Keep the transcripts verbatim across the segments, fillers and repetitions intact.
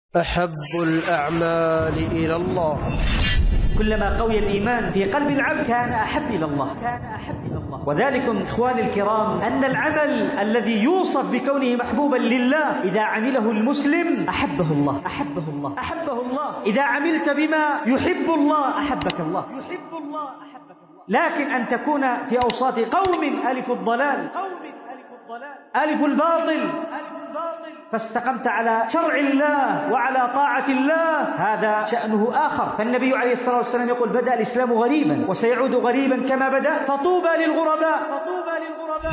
أحب الأعمال إلى الله. كلما قوي الإيمان في قلب العبد كان أحب إلى الله كان أحب إلى الله وذلكم إخواني الكرام أن العمل الذي يوصف بكونه محبوبا لله إذا عمله المسلم أحبه الله أحبه الله أحبه الله إذا عملت بما يحب الله أحبك الله يحب الله أحبك الله. لكن أن تكون في أوساط قوم ألف الضلال قوم ألف الضلال ألف الباطل ألف الباطل فاستقمت على شرع الله وعلى طاعة الله هذا شأنه آخر. فالنبي عليه الصلاة والسلام يقول بدأ الإسلام غريبا وسيعود غريبا كما بدأ فطوبى للغرباء فطوبى للغرباء.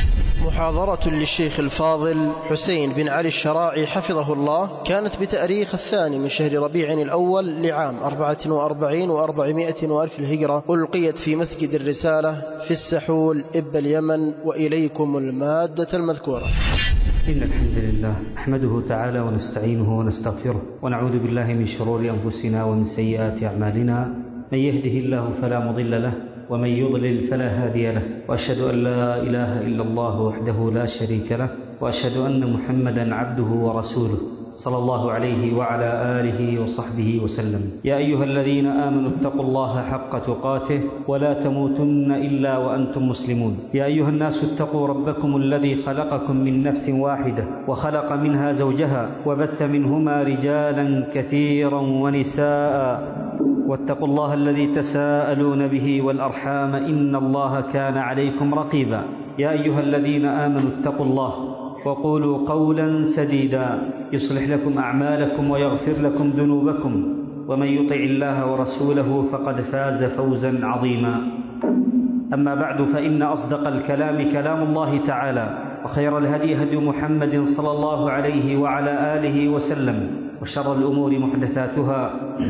محاضرة للشيخ الفاضل حسين بن علي الشراعي حفظه الله كانت بتاريخ الثاني من شهر ربيع الأول لعام أربعة وأربعين وأربعمائة وألف الهجرة، ألقيت في مسجد الرسالة في السحول إب اليمن، وإليكم المادة المذكورة. إن الحمد لله نحمده تعالى ونستعينه ونستغفره ونعوذ بالله من شرور أنفسنا ومن سيئات أعمالنا، من يهده الله فلا مضل له ومن يضلل فلا هادي له، وأشهد أن لا إله إلا الله وحده لا شريك له، وأشهد أن محمدا عبده ورسوله صلى الله عليه وعلى آله وصحبه وسلم. يا أيها الذين آمنوا اتقوا الله حق تقاته ولا تموتن إلا وأنتم مسلمون. يا أيها الناس اتقوا ربكم الذي خلقكم من نفس واحدة وخلق منها زوجها وبث منهما رجالا كثيرا ونساء، واتقوا الله الذي تساءلون به والأرحام إن الله كان عليكم رقيبا. يا أيها الذين آمنوا اتقوا الله وقولوا قولا سديدا يصلح لكم أعمالكم ويغفر لكم ذنوبكم، ومن يطع الله ورسوله فقد فاز فوزا عظيما. أما بعد، فإن أصدق الكلام كلام الله تعالى، وخير الهدي هدي محمد صلى الله عليه وعلى آله وسلم، وشر الأمور محدثاتها،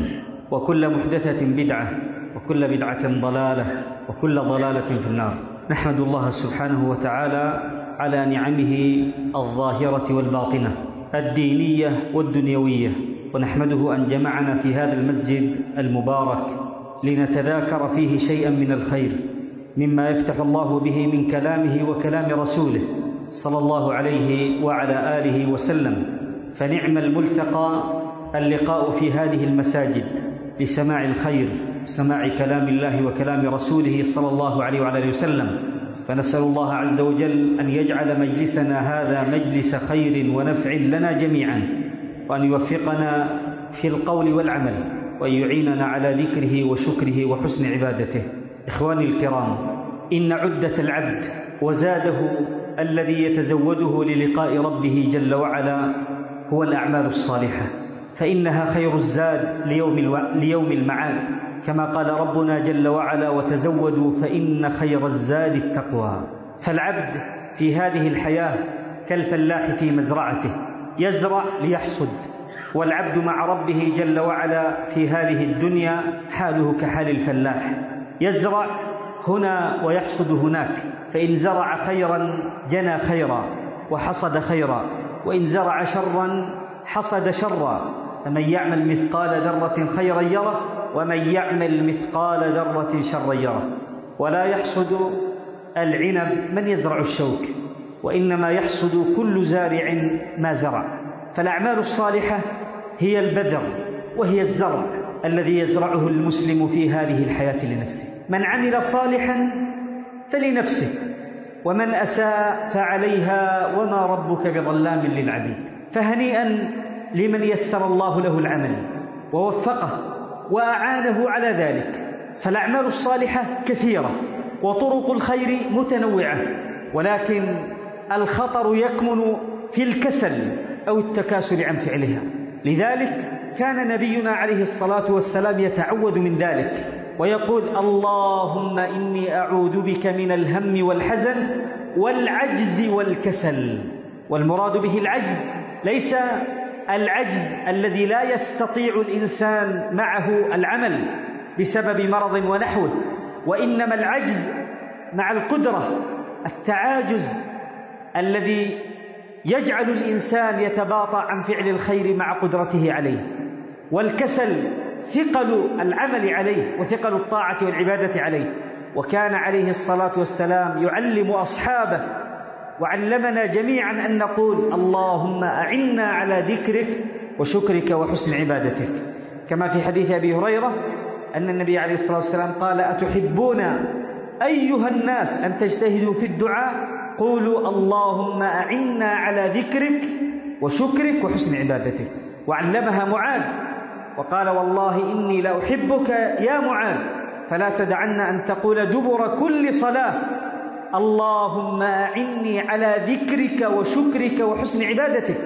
وكل محدثة بدعة، وكل بدعة ضلالة، وكل ضلالة في النار. نحمد الله سبحانه وتعالى على نعمه الظاهرة والباطنة الدينية والدنيوية، ونحمده أن جمعنا في هذا المسجد المبارك لنتذاكر فيه شيئا من الخير مما يفتح الله به من كلامه وكلام رسوله صلى الله عليه وعلى آله وسلم. فنعم الملتقى اللقاء في هذه المساجد لسماع الخير، سماع كلام الله وكلام رسوله صلى الله عليه وعلى آله وسلم. فنسأل الله عز وجل أن يجعل مجلسنا هذا مجلس خير ونفع لنا جميعا، وأن يوفقنا في القول والعمل، وأن يعيننا على ذكره وشكره وحسن عبادته. إخواني الكرام، إن عدة العبد وزاده الذي يتزوده للقاء ربه جل وعلا هو الأعمال الصالحة، فإنها خير الزاد ليوم, الو... ليوم المعاد، كما قال ربنا جل وعلا وتزودوا فإن خير الزاد التقوى. فالعبد في هذه الحياة كالفلاح في مزرعته، يزرع ليحصد، والعبد مع ربه جل وعلا في هذه الدنيا حاله كحال الفلاح، يزرع هنا ويحصد هناك، فإن زرع خيرا جنى خيرا وحصد خيرا، وإن زرع شرا حصد شرا. فمن يعمل مثقال ذرة خيرا يره، ومن يعمل مثقال ذرة شرا يره. ولا يحصد العنب من يزرع الشوك، وإنما يحصد كل زارع ما زرع. فالأعمال الصالحة هي البذر وهي الزرع الذي يزرعه المسلم في هذه الحياة لنفسه. من عمل صالحا فلنفسه، ومن أساء فعليها، وما ربك بظلام للعبيد. فهنيئا لمن يسر الله له العمل ووفقه وأعانه على ذلك. فالأعمال الصالحة كثيرة وطرق الخير متنوعة، ولكن الخطر يكمن في الكسل أو التكاسل عن فعلها. لذلك كان نبينا عليه الصلاة والسلام يتعوذ من ذلك ويقول اللهم إني أعوذ بك من الهم والحزن والعجز والكسل. والمراد به العجز ليس العجز الذي لا يستطيع الإنسان معه العمل بسبب مرض ونحوه، وإنما العجز مع القدرة، التعاجز الذي يجعل الإنسان يتباطأ عن فعل الخير مع قدرته عليه، والكسل ثقل العمل عليه وثقل الطاعة والعبادة عليه. وكان عليه الصلاة والسلام يعلم أصحابه وعلمنا جميعا أن نقول اللهم أعنا على ذكرك وشكرك وحسن عبادتك، كما في حديث أبي هريرة أن النبي عليه الصلاة والسلام قال: أتحبون أيها الناس أن تجتهدوا في الدعاء؟ قولوا اللهم أعنا على ذكرك وشكرك وحسن عبادتك. وعلمها معاذ وقال: والله إني لأحبك يا معاذ، فلا تدعن أن تقول دبر كل صلاة اللهم أعني على ذكرك وشكرك وحسن عبادتك.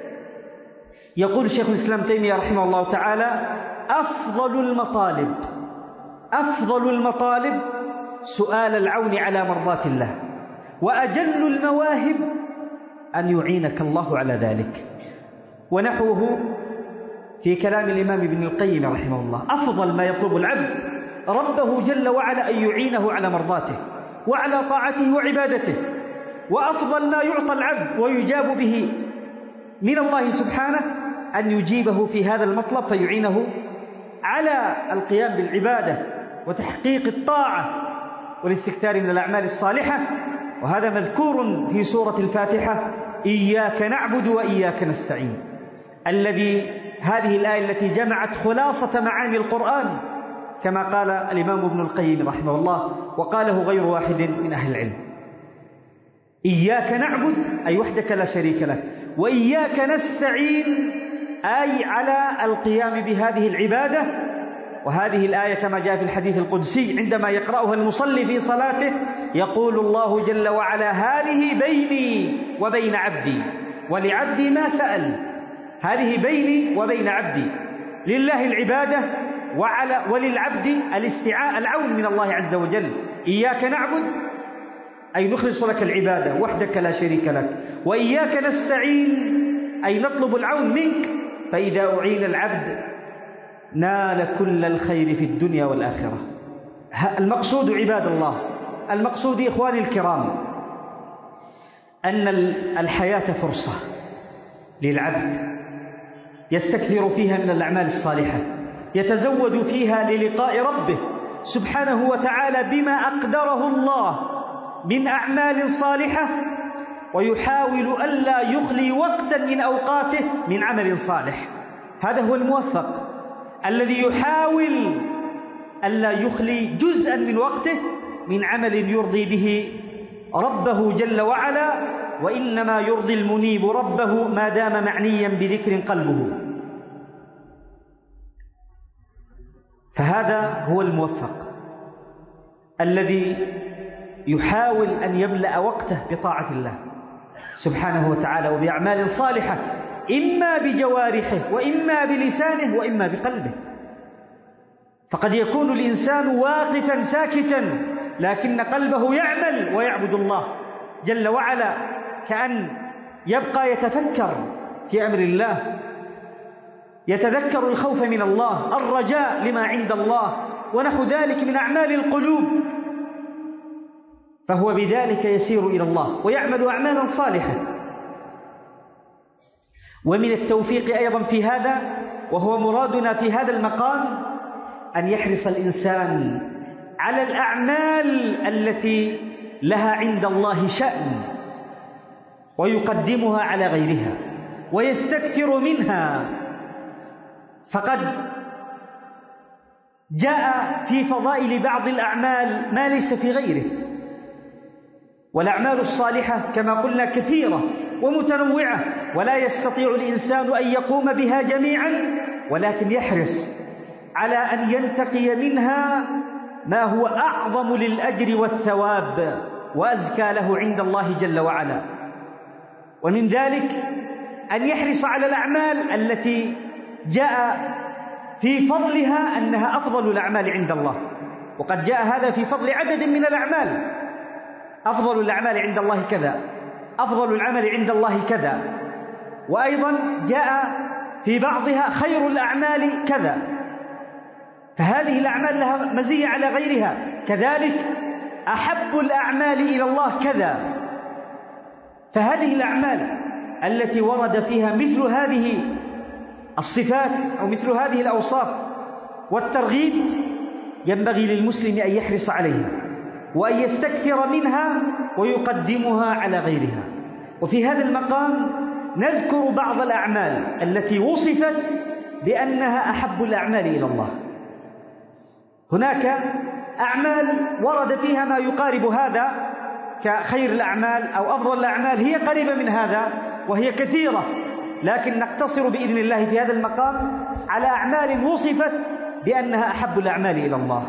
يقول شيخ الإسلام تيمية رحمه الله تعالى: أفضل المطالب أفضل المطالب سؤال العون على مرضات الله، وأجل المواهب أن يعينك الله على ذلك. ونحوه في كلام الإمام ابن القيم رحمه الله: أفضل ما يطلب العبد ربه جل وعلا أن يعينه على مرضاته وعلى طاعته وعبادته، وأفضل ما يعطى العبد ويجاب به من الله سبحانه أن يجيبه في هذا المطلب فيعينه على القيام بالعبادة وتحقيق الطاعة والاستكثار من الأعمال الصالحة. وهذا مذكور في سورة الفاتحة: إياك نعبد وإياك نستعين، الذي هذه الآية التي جمعت خلاصة معاني القرآن كما قال الإمام ابن القيم رحمه الله، وقاله غير واحد من أهل العلم. إياك نعبد أي وحدك لا شريك لك، وإياك نستعين أي على القيام بهذه العبادة. وهذه الآية كما جاء في الحديث القدسي عندما يقرأها المصلي في صلاته يقول الله جل وعلا: هذه بيني وبين عبدي ولعبدي ما سأل. هذه بيني وبين عبدي، لله العبادة وعلى وللعبد الاستعاء العون من الله عز وجل. إياك نعبد أي نخلص لك العبادة وحدك لا شريك لك، وإياك نستعين أي نطلب العون منك، فإذا أعين العبد نال كل الخير في الدنيا والآخرة. المقصود عباد الله، المقصود إخواني الكرام أن الحياة فرصة للعبد يستكثر فيها من الأعمال الصالحة، يتزود فيها للقاء ربه سبحانه وتعالى بما أقدره الله من أعمال صالحة، ويحاول ألا يخلي وقتا من أوقاته من عمل صالح. هذا هو الموفق الذي يحاول ألا يخلي جزءا من وقته من عمل يرضي به ربه جل وعلا، وإنما يرضي المنيب ربه ما دام معنيا بذكر قلبه. فهذا هو الموفق الذي يحاول أن يملأ وقته بطاعة الله سبحانه وتعالى وبأعمال صالحة، إما بجوارحه وإما بلسانه وإما بقلبه. فقد يكون الإنسان واقفا ساكتا لكن قلبه يعمل ويعبد الله جل وعلا، كأن يبقى يتفكر في أمر الله، يتذكر الخوف من الله، الرجاء لما عند الله، ونحو ذلك من أعمال القلوب، فهو بذلك يسير إلى الله ويعمل أعمالا صالحة. ومن التوفيق أيضا في هذا، وهو مرادنا في هذا المقام، أن يحرص الإنسان على الأعمال التي لها عند الله شأن ويقدمها على غيرها ويستكثر منها. فقد جاء في فضائل بعض الأعمال ما ليس في غيره، والأعمال الصالحة كما قلنا كثيرة ومتنوعة، ولا يستطيع الإنسان أن يقوم بها جميعا، ولكن يحرص على أن ينتقي منها ما هو أعظم للأجر والثواب وأزكى له عند الله جل وعلا. ومن ذلك أن يحرص على الأعمال التي جاء في فضلها أنها أفضل الأعمال عند الله، وقد جاء هذا في فضل عدد من الأعمال: أفضل الأعمال عند الله كذا، أفضل العمل عند الله كذا، وأيضا جاء في بعضها خير الأعمال كذا. فهذه الأعمال لها مزية على غيرها. كذلك أحب الأعمال إلى الله كذا. فهذه الأعمال التي ورد فيها مثل هذه الصفات أو مثل هذه الأوصاف والترغيب ينبغي للمسلم أن يحرص عليها وأن يستكثر منها ويقدمها على غيرها. وفي هذا المقام نذكر بعض الأعمال التي وصفت بأنها أحب الأعمال إلى الله. هناك أعمال ورد فيها ما يقارب هذا كخير الأعمال أو أفضل الأعمال، هي قريبة من هذا وهي كثيرة، لكن نقتصر بإذن الله في هذا المقام على أعمال وصفت بأنها أحب الأعمال إلى الله.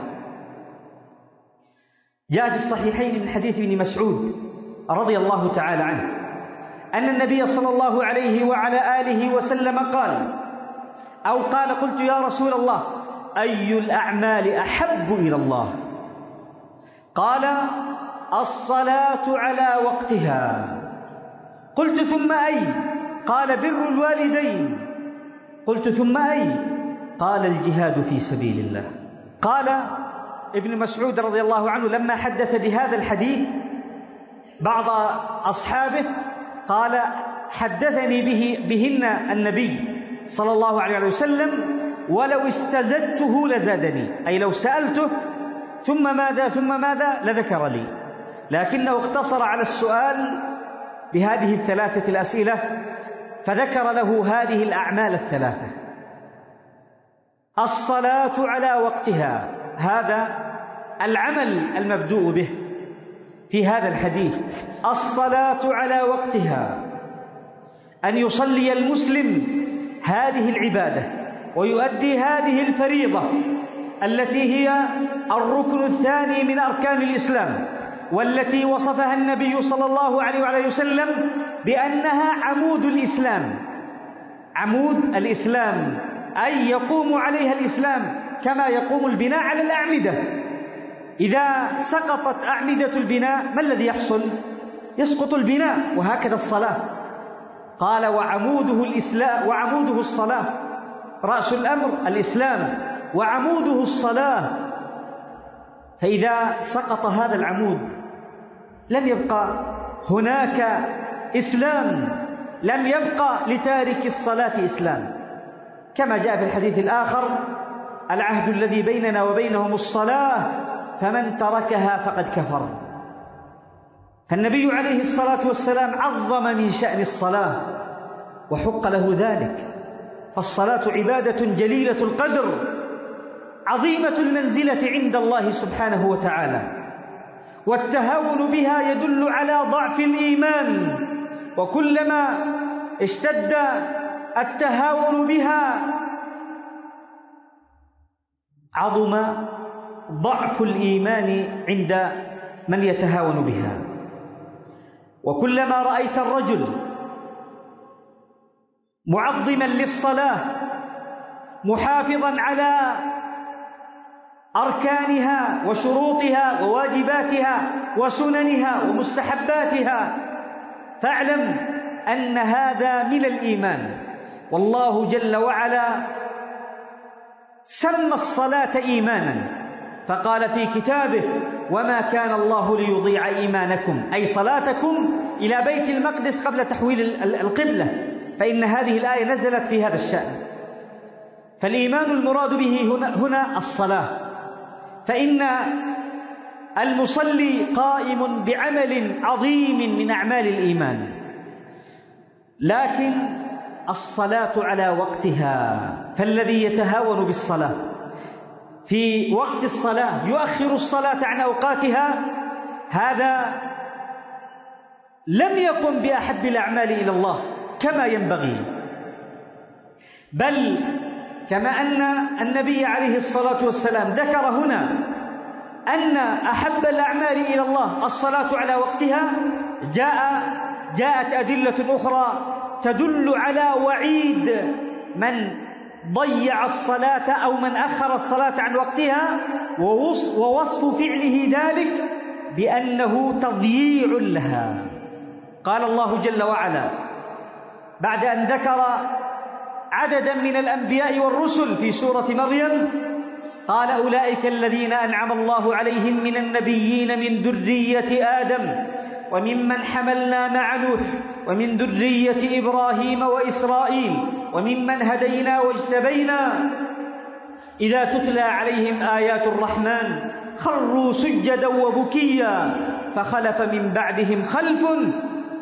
جاء في الصحيحين من حديث ابن مسعود رضي الله تعالى عنه أن النبي صلى الله عليه وعلى آله وسلم قال أو قال قلت يا رسول الله أي الأعمال أحب إلى الله؟ قال الصلاة على وقتها. قلت ثم أي؟ قال بر الوالدين. قلت ثم أي؟ قال الجهاد في سبيل الله. قال ابن مسعود رضي الله عنه لما حدث بهذا الحديث بعض أصحابه قال حدثني به بهن النبي صلى الله عليه وسلم ولو استزدته لزادني، أي لو سألته ثم ماذا ثم ماذا لذكر لي، لكنه اقتصر على السؤال بهذه الثلاثة الأسئلة فذكر له هذه الأعمال الثلاثة. الصلاة على وقتها، هذا العمل المبدوء به في هذا الحديث، الصلاة على وقتها، أن يصلي المسلم هذه العبادة ويؤدي هذه الفريضة التي هي الركن الثاني من أركان الإسلام، والتي وصفها النبي صلى الله عليه وعلى وسلم بأنها عمود الإسلام. عمود الإسلام أي يقوم عليها الإسلام كما يقوم البناء على الأعمدة. إذا سقطت أعمدة البناء ما الذي يحصل؟ يسقط البناء، وهكذا الصلاة. قال وعموده الإسلام وعموده الصلاة، رأس الأمر الإسلام وعموده الصلاة. فإذا سقط هذا العمود لم يبقى هناك إسلام، لم يبقى لتارك الصلاة إسلام، كما جاء في الحديث الآخر العهد الذي بيننا وبينهم الصلاة فمن تركها فقد كفر. فالنبي عليه الصلاة والسلام عظم من شأن الصلاة وحق له ذلك، فالصلاة عبادة جليلة القدر عظيمة المنزلة عند الله سبحانه وتعالى، والتهاون بها يدل على ضعف الإيمان، وكلما اشتد التهاون بها عظم ضعف الإيمان عند من يتهاون بها. وكلما رأيت الرجل معظما للصلاة محافظا على أركانها وشروطها وواجباتها وسننها ومستحباتها، فاعلم أن هذا من الإيمان. والله جل وعلا سمى الصلاة إيمانا فقال في كتابه وما كان الله ليضيع إيمانكم، أي صلاتكم إلى بيت المقدس قبل تحويل القبلة، فإن هذه الآية نزلت في هذا الشأن. فالإيمان المراد به هنا, هنا الصلاة، فإن المصلي قائم بعمل عظيم من أعمال الإيمان، لكن الصلاة على وقتها. فالذي يتهاون بالصلاة في وقت الصلاة يؤخر الصلاة عن أوقاتها، هذا لم يكن بأحب الأعمال إلى الله كما ينبغي، بل كما أن النبي عليه الصلاة والسلام ذكر هنا أن أحب الأعمال إلى الله الصلاة على وقتها، جاء جاءت أدلة أخرى تدل على وعيد من ضيع الصلاة أو من أخر الصلاة عن وقتها، ووصف فعله ذلك بأنه تضييع لها. قال الله جل وعلا بعد أن ذكر عددا من الأنبياء والرسل في سورة مريم، قال أولئك الذين أنعم الله عليهم من النبيين من ذرية آدم وممن حملنا مع نوح ومن ذرية إبراهيم وإسرائيل وممن هدينا واجتبينا إذا تتلى عليهم آيات الرحمن خروا سجدا وبكيا فخلف من بعدهم خلف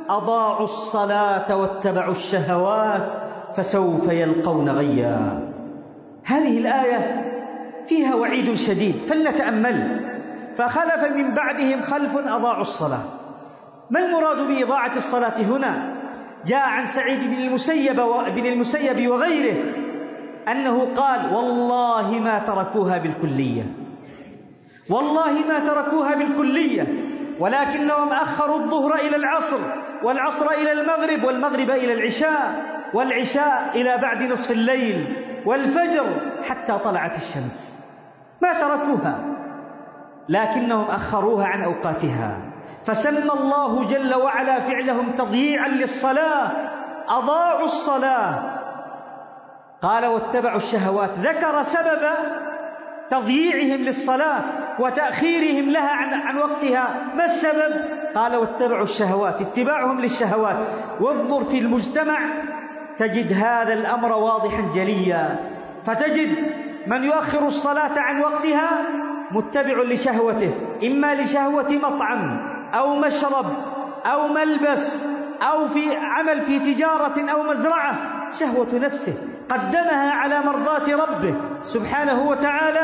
أضاعوا الصلاة واتبعوا الشهوات فسوف يلقون غيا. هذه الآية فيها وعيد شديد فلنتأمل. فخلف من بعدهم خلف أضاعوا الصلاة. ما المراد بإضاعة الصلاة هنا؟ جاء عن سعيد بن المسيب, بن المسيب وغيره أنه قال والله ما تركوها بالكلية، والله ما تركوها بالكلية، ولكنهم أخروا الظهر إلى العصر، والعصر إلى المغرب، والمغرب إلى العشاء، والعشاء إلى بعد نصف الليل، والفجر حتى طلعت الشمس. ما تركوها، لكنهم أخروها عن أوقاتها، فسمى الله جل وعلا فعلهم تضييعا للصلاة، أضاعوا الصلاة. قال واتبعوا الشهوات، ذكر سبب تضييعهم للصلاة وتأخيرهم لها عن, عن وقتها. ما السبب؟ قال واتبعوا الشهوات، اتباعهم للشهوات. وانظر في المجتمع تجد هذا الأمر واضحا جليا، فتجد من يؤخر الصلاة عن وقتها متبع لشهوته، إما لشهوة مطعم أو مشرب أو ملبس أو في عمل في تجارة أو مزرعة، شهوة نفسه قدمها على مرضاة ربه سبحانه وتعالى،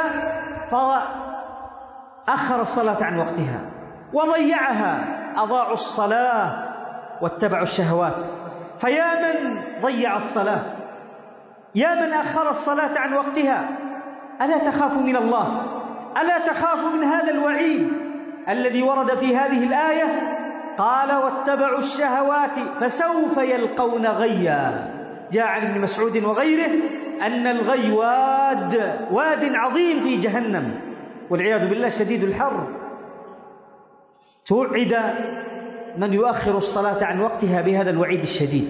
فأخر الصلاة عن وقتها وضيعها. أضاعوا الصلاة واتبعوا الشهوات. فيا من ضيع الصلاة، يا من أخر الصلاة عن وقتها، ألا تخاف من الله؟ ألا تخاف من هذا الوعيد الذي ورد في هذه الآية؟ قال واتبعوا الشهوات فسوف يلقون غيا. جاء عن ابن مسعود وغيره أن الغي واد واد عظيم في جهنم والعياذ بالله شديد الحر. توعد من يؤخر الصلاة عن وقتها بهذا الوعيد الشديد.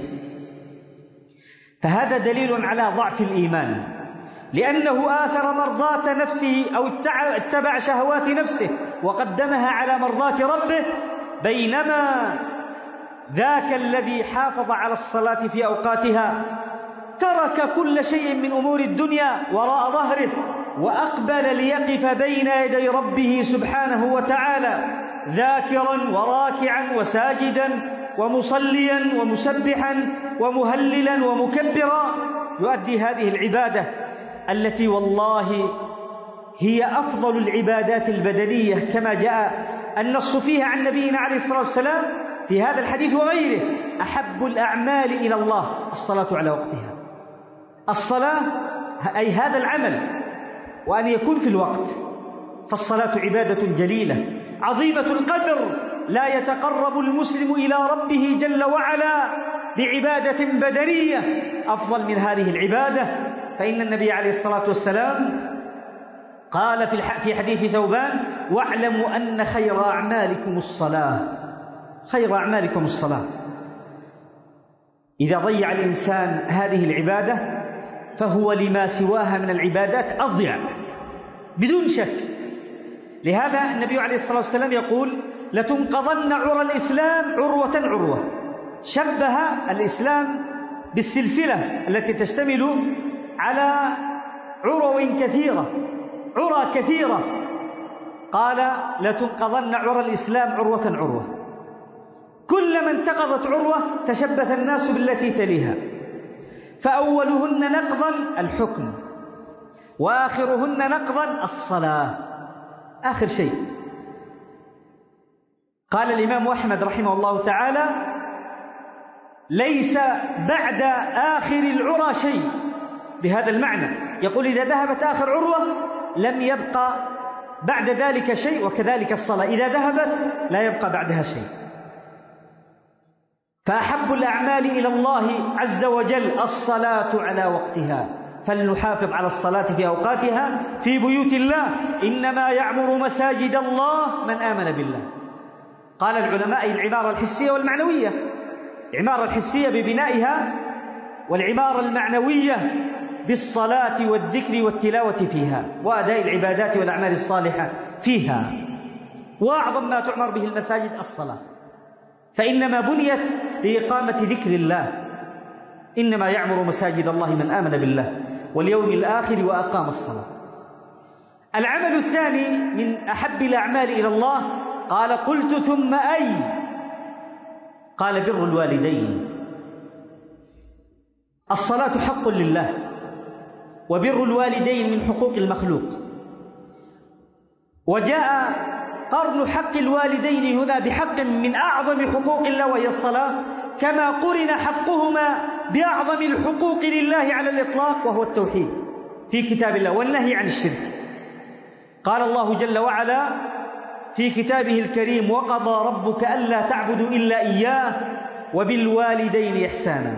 فهذا دليل على ضعف الإيمان، لأنه آثر مرضاة نفسه أو اتبع شهوات نفسه وقدمها على مرضاة ربه، بينما ذاك الذي حافظ على الصلاة في أوقاتها ترك كل شيء من أمور الدنيا وراء ظهره وأقبل ليقف بين يدي ربه سبحانه وتعالى ذاكرا وراكعا وساجدا ومصليا ومسبحا ومهللا ومكبرا، يؤدي هذه العبادة التي والله هي أفضل العبادات البدنية، كما جاء النص فيها عن نبينا عليه الصلاة والسلام في هذا الحديث وغيره: أحب الأعمال إلى الله الصلاة على وقتها. الصلاة أي هذا العمل، وأن يكون في الوقت. فالصلاة عبادة جليلة عظيمة القدر، لا يتقرب المسلم إلى ربه جل وعلا بعبادة بدنية أفضل من هذه العبادة. فإن النبي عليه الصلاة والسلام قال في حديث ثوبان: واعلموا أن خير أعمالكم الصلاة. خير أعمالكم الصلاة. إذا ضيع الإنسان هذه العبادة فهو لما سواها من العبادات أضيع بدون شك. لهذا النبي عليه الصلاة والسلام يقول: لتنقضن عرى الإسلام عروة عروة. شبه الإسلام بالسلسلة التي تشتمل على عرو كثيرة، عرى كثيرة. قال: لتنقضن عرى الإسلام عروة عروة. كلما انتقضت عروة تشبث الناس بالتي تليها، فأولهن نقضا الحكم، وآخرهن نقضا الصلاة. آخر شيء. قال الإمام أحمد رحمه الله تعالى: ليس بعد آخر العرى شيء، بهذا المعنى. يقول: إذا ذهبت آخر عروة لم يبقى بعد ذلك شيء، وكذلك الصلاة إذا ذهبت لا يبقى بعدها شيء. فأحب الأعمال إلى الله عز وجل الصلاة على وقتها، فلنحافظ على الصلاة في أوقاتها في بيوت الله. إنما يعمر مساجد الله من آمن بالله. قال العلماء: العمارة الحسية والمعنوية. العمارة الحسية ببنائها، والعمارة المعنوية بالصلاة والذكر والتلاوة فيها، وأداء العبادات والأعمال الصالحة فيها. وأعظم ما تعمر به المساجد الصلاة، فإنما بنيت لإقامة ذكر الله. إنما يعمر مساجد الله من آمن بالله واليوم الآخر وأقام الصلاة. العمل الثاني من أحب الأعمال إلى الله، قال: قلت ثم أي؟ قال بر الوالدين. الصلاة حق لله، وبر الوالدين من حقوق المخلوق. وجاء قرن حق الوالدين هنا بحق من أعظم حقوق الله وهي الصلاة، كما قرن حقهما بأعظم الحقوق لله على الإطلاق وهو التوحيد في كتاب الله والنهي عن الشرك. قال الله جل وعلا في كتابه الكريم: وقضى ربك ألا تعبدوا إلا إياه وبالوالدين إحسانا.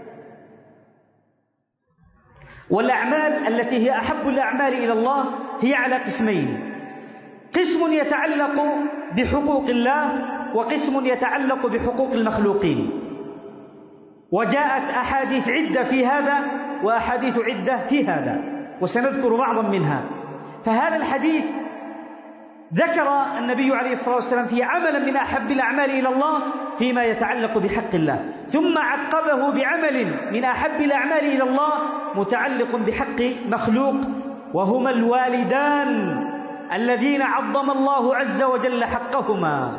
والأعمال التي هي أحب الأعمال إلى الله هي على قسمين: قسم يتعلق بحقوق الله، وقسم يتعلق بحقوق المخلوقين. وجاءت أحاديث عدة في هذا وأحاديث عدة في هذا، وسنذكر بعضا منها. فهذا الحديث ذكر النبي عليه الصلاة والسلام فيه عملا من أحب الأعمال إلى الله فيما يتعلق بحق الله، ثم عقبه بعمل من أحب الأعمال إلى الله متعلق بحق مخلوق، وهما الوالدان الذين عظم الله عز وجل حقهما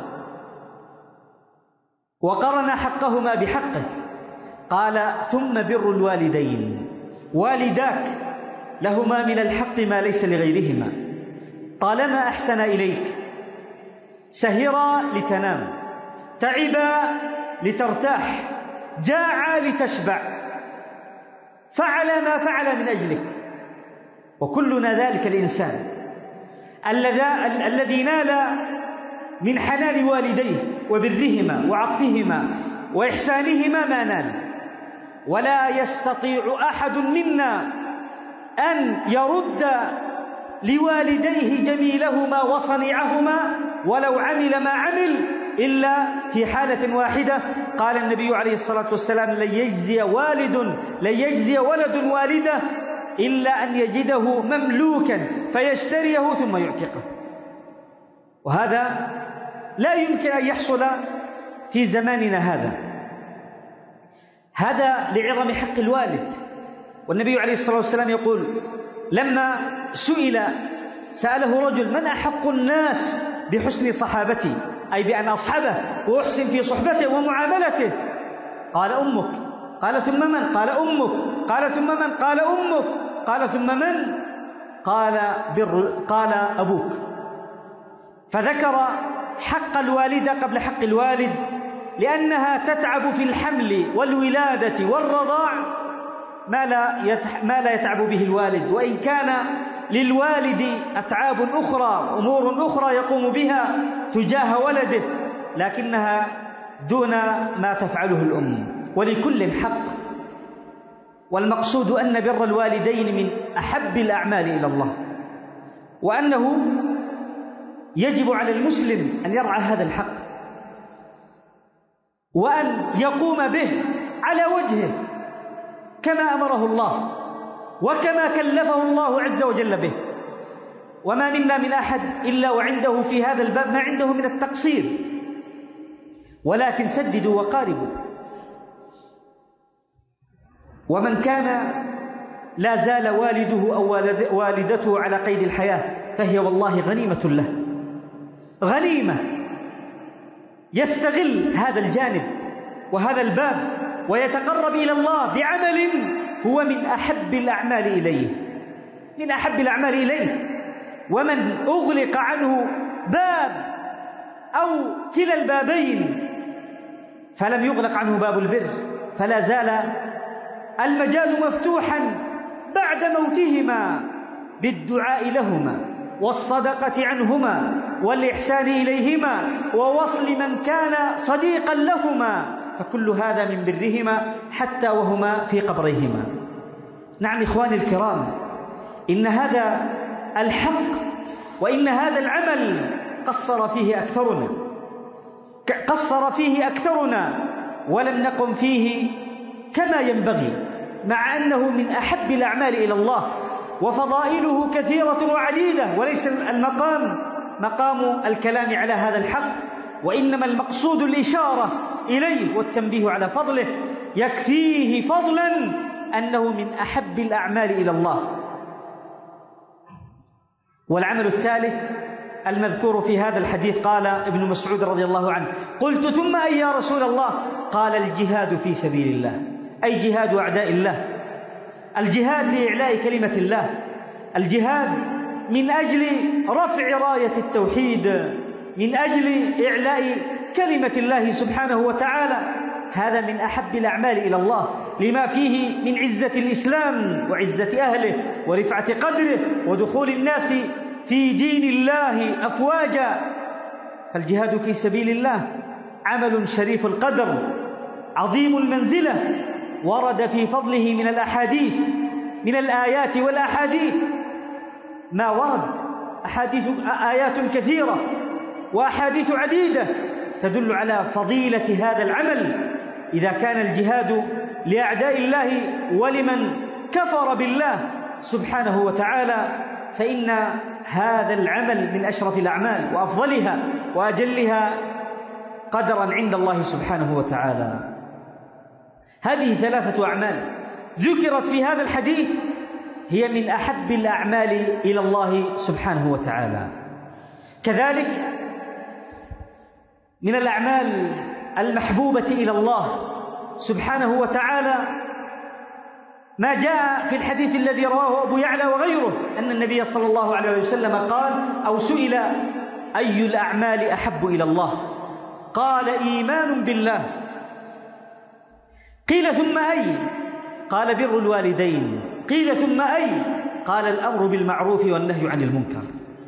وقرن حقهما بحقه. قال: ثم بر الوالدين. والداك لهما من الحق ما ليس لغيرهما، طالما أحسن إليك، سهرا لتنام، تعبا لترتاح، جاعا لتشبع، فعل ما فعل من أجلك. وكلنا ذلك الإنسان الذي نال من حنان والديه وبرهما وعطفهما وإحسانهما ما نال. ولا يستطيع أحد منا أن يرد لوالديه جميلهما وصنيعهما ولو عمل ما عمل إلا في حالة واحدة. قال النبي عليه الصلاة والسلام: لن يجزي والد لن يجزي ولد والده إلا أن يجده مملوكا فيشتريه ثم يعتقه. وهذا لا يمكن أن يحصل في زماننا هذا. هذا لعظم حق الوالد. والنبي عليه الصلاة والسلام يقول: لما سئل سأله رجل: من أحق الناس بحسن صحابتي، أي بأن أصحبه وأحسن في صحبته ومعاملته؟ قال: أمك. قال: ثم من؟ قال: أمك. قال: ثم من؟ قال: أمك. قال: ثم من؟ قال: بر قال: أبوك. فذكر حق الوالدة قبل حق الوالد، لأنها تتعب في الحمل والولادة والرضاع ما لا ما لا يتعب به الوالد، وإن كان للوالد أتعاب أخرى، أمور أخرى يقوم بها تجاه ولده، لكنها دون ما تفعله الأم. ولكل حق. والمقصود أن بر الوالدين من أحب الأعمال إلى الله، وأنه يجب على المسلم أن يرعى هذا الحق وأن يقوم به على وجهه كما أمره الله وكما كلفه الله عز وجل به. وما منا من أحد إلا وعنده في هذا الباب ما عنده من التقصير، ولكن سددوا وقاربوا. ومن كان لا زال والده أو والدته على قيد الحياة فهي والله غنيمة له، غنيمة. يستغل هذا الجانب وهذا الباب ويتقرب إلى الله بعمل هو من أحب الأعمال إليه، من أحب الأعمال إليه. ومن أغلق عنه باب أو كلا البابين فلم يغلق عنه باب البر، فلا زال المجال مفتوحا بعد موتهما بالدعاء لهما والصدقة عنهما والإحسان إليهما ووصل من كان صديقا لهما، فكل هذا من برهما حتى وهما في قبريهما. نعم إخواني الكرام، إن هذا الحق وإن هذا العمل قصر فيه أكثرنا قصر فيه أكثرنا ولم نقم فيه كما ينبغي، مع أنه من أحب الأعمال إلى الله وفضائله كثيرة وعديدة، وليس المقام مقام الكلام على هذا الحق، وإنما المقصود الإشارة إليه والتنبيه على فضله. يكفيه فضلا أنه من أحب الأعمال إلى الله. والعمل الثالث المذكور في هذا الحديث قال ابن مسعود رضي الله عنه: قلت ثم أي يا رسول الله؟ قال: الجهاد في سبيل الله، أي جهاد أعداء الله، الجهاد لإعلاء كلمة الله، الجهاد من أجل رفع راية التوحيد، من أجل إعلاء كلمة الله سبحانه وتعالى. هذا من أحب الأعمال إلى الله لما فيه من عزة الإسلام وعزة أهله ورفعة قدره ودخول الناس في دين الله أفواجا. فالجهاد في سبيل الله عمل شريف القدر عظيم المنزلة، ورد في فضله من الأحاديث من الآيات والأحاديث ما ورد، أحاديث آيات كثيرة وأحاديث عديدة تدل على فضيلة هذا العمل إذا كان الجهاد لأعداء الله ولمن كفر بالله سبحانه وتعالى، فإن هذا العمل من أشرف الأعمال وأفضلها وأجلها قدرا عند الله سبحانه وتعالى. هذه ثلاثة أعمال ذكرت في هذا الحديث هي من أحب الأعمال إلى الله سبحانه وتعالى. كذلك من الأعمال المحبوبة إلى الله سبحانه وتعالى ما جاء في الحديث الذي رواه أبو يعلى وغيره أن النبي صلى الله عليه وسلم قال أو سئل: أي الأعمال أحب إلى الله؟ قال: إيمان بالله. قيل: ثم أي؟ قال: بر الوالدين. قيل: ثم أي؟ قال: الأمر بالمعروف والنهي عن المنكر.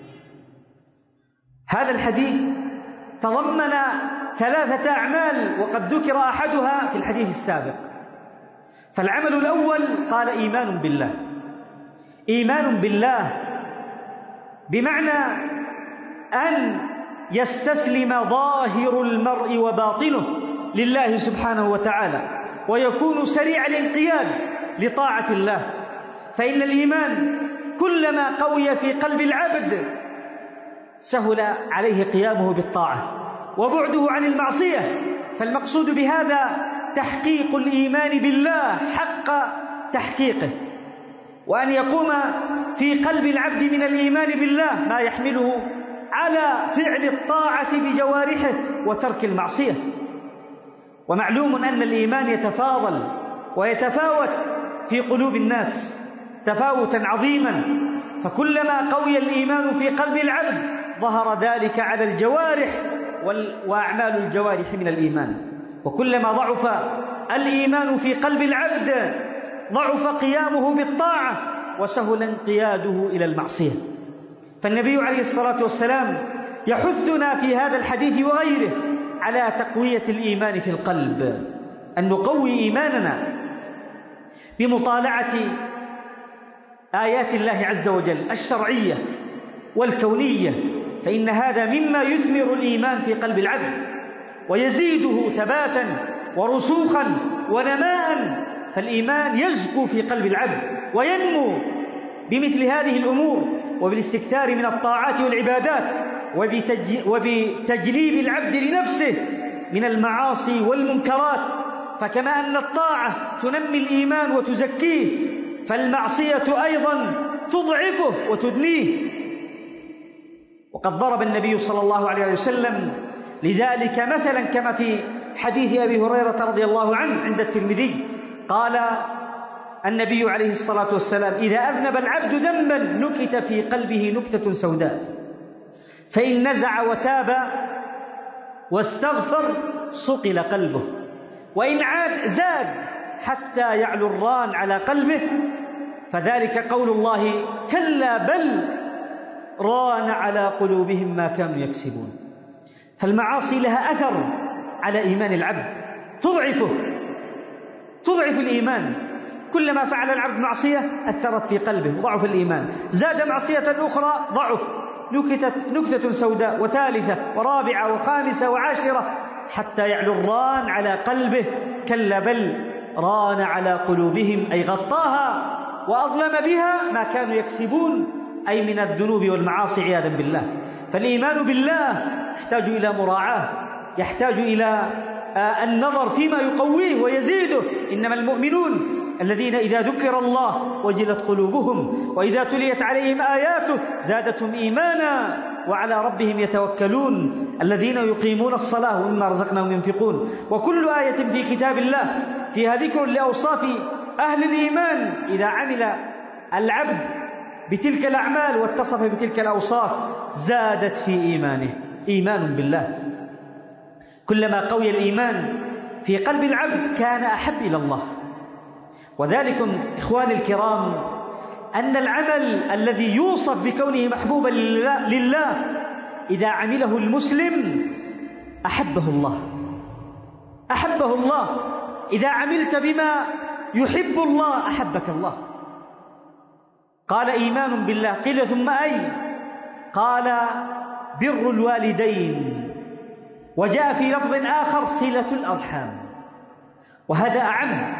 هذا الحديث تضمن ثلاثة أعمال وقد ذكر أحدها في الحديث السابق. فالعمل الأول قال: إيمان بالله. إيمان بالله بمعنى أن يستسلم ظاهر المرء وباطنه لله سبحانه وتعالى، ويكون سريع الانقياد لطاعة الله. فإن الإيمان كلما قوي في قلب العبد سهل عليه قيامه بالطاعة وبعده عن المعصية. فالمقصود بهذا تحقيق الإيمان بالله حق تحقيقه، وأن يقوم في قلب العبد من الإيمان بالله ما يحمله على فعل الطاعة بجوارحه وترك المعصية. ومعلوم أن الإيمان يتفاضل ويتفاوت في قلوب الناس تفاوتا عظيما، فكلما قوي الإيمان في قلب العبد ظهر ذلك على الجوارح وأعمال الجوارح من الإيمان، وكلما ضعف الإيمان في قلب العبد ضعف قيامه بالطاعة وسهل انقياده إلى المعصية. فالنبي عليه الصلاة والسلام يحثنا في هذا الحديث وغيره على تقوية الإيمان في القلب، أن نقوي إيماننا بمطالعة آيات الله عز وجل الشرعية والكونية، فإن هذا مما يثمر الإيمان في قلب العبد ويزيده ثباتا ورسوخا ونماء. فالإيمان يزكو في قلب العبد وينمو بمثل هذه الأمور وبالاستكثار من الطاعات والعبادات وبتجنيب العبد لنفسه من المعاصي والمنكرات. فكما أن الطاعة تنمي الإيمان وتزكيه، فالمعصية أيضا تضعفه وتدنيه. وقد ضرب النبي صلى الله عليه وسلم لذلك مثلا كما في حديث أبي هريرة رضي الله عنه عند الترمذي، قال النبي عليه الصلاة والسلام: إذا أذنب العبد ذنبا نكت في قلبه نكتة سوداء، فإن نزع وتاب واستغفر صقل قلبه، وإن عاد زاد حتى يعلو الران على قلبه، فذلك قول الله: كلا بل ران على قلوبهم ما كانوا يكسبون. فالمعاصي لها أثر على إيمان العبد، تضعفه تضعف الإيمان. كلما فعل العبد معصية أثرت في قلبه وضعف الإيمان، زاد معصية أخرى ضعف، نكتة, نكتة سوداء وثالثة ورابعة وخامسة وعاشرة حتى يعلو الران على قلبه. كلا بل ران على قلوبهم، أي غطاها وأظلم بها ما كانوا يكسبون، أي من الذنوب والمعاصي عياذا بالله. فالإيمان بالله يحتاج إلى مراعاة، يحتاج إلى النظر فيما يقويه ويزيده. إنما المؤمنون الذين إذا ذكر الله وجلت قلوبهم وإذا تليت عليهم آياته زادتهم إيمانا وعلى ربهم يتوكلون الذين يقيمون الصلاة ومما رزقناهم ينفقون. وكل آية في كتاب الله فيها ذكر لأوصاف أهل الإيمان إذا عمل العبد بتلك الأعمال واتصف بتلك الأوصاف زادت في إيمانه. إيمان بالله، كلما قوي الإيمان في قلب العبد كان أحب إلى الله. وذلكم إخواني الكرام أن العمل الذي يوصف بكونه محبوبا لله إذا عمله المسلم أحبه الله، أحبه الله. إذا عملت بما يحب الله أحبك الله. قال إيمان بالله، قيل ثم أي؟ قال بر الوالدين، وجاء في لفظ آخر صلة الأرحام، وهذا أعم،